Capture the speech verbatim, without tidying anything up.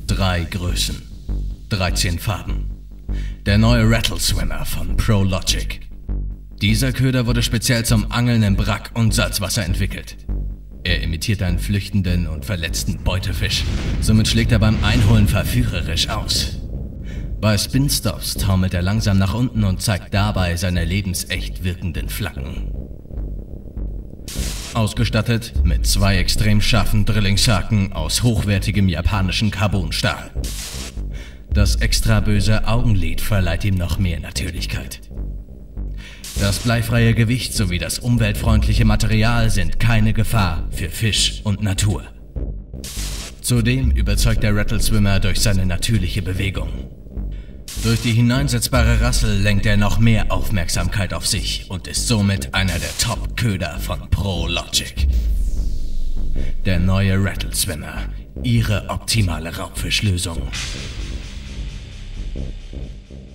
Drei Größen, dreizehn Farben. Der neue Rattle Swimmer von ProLogic. Dieser Köder wurde speziell zum Angeln im Brack- und Salzwasser entwickelt. Er imitiert einen flüchtenden und verletzten Beutefisch. Somit schlägt er beim Einholen verführerisch aus. Bei Spinstops taumelt er langsam nach unten und zeigt dabei seine lebensecht wirkenden Flanken. Ausgestattet mit zwei extrem scharfen Drillingshaken aus hochwertigem japanischen Carbonstahl. Das extra böse Augenlid verleiht ihm noch mehr Natürlichkeit. Das bleifreie Gewicht sowie das umweltfreundliche Material sind keine Gefahr für Fisch und Natur. Zudem überzeugt der Rattle Swimmer durch seine natürliche Bewegung. Durch die hineinsetzbare Rassel lenkt er noch mehr Aufmerksamkeit auf sich und ist somit einer der Top-Köder von ProLogic. Der neue Rattle Swimmer, Ihre optimale Raubfischlösung.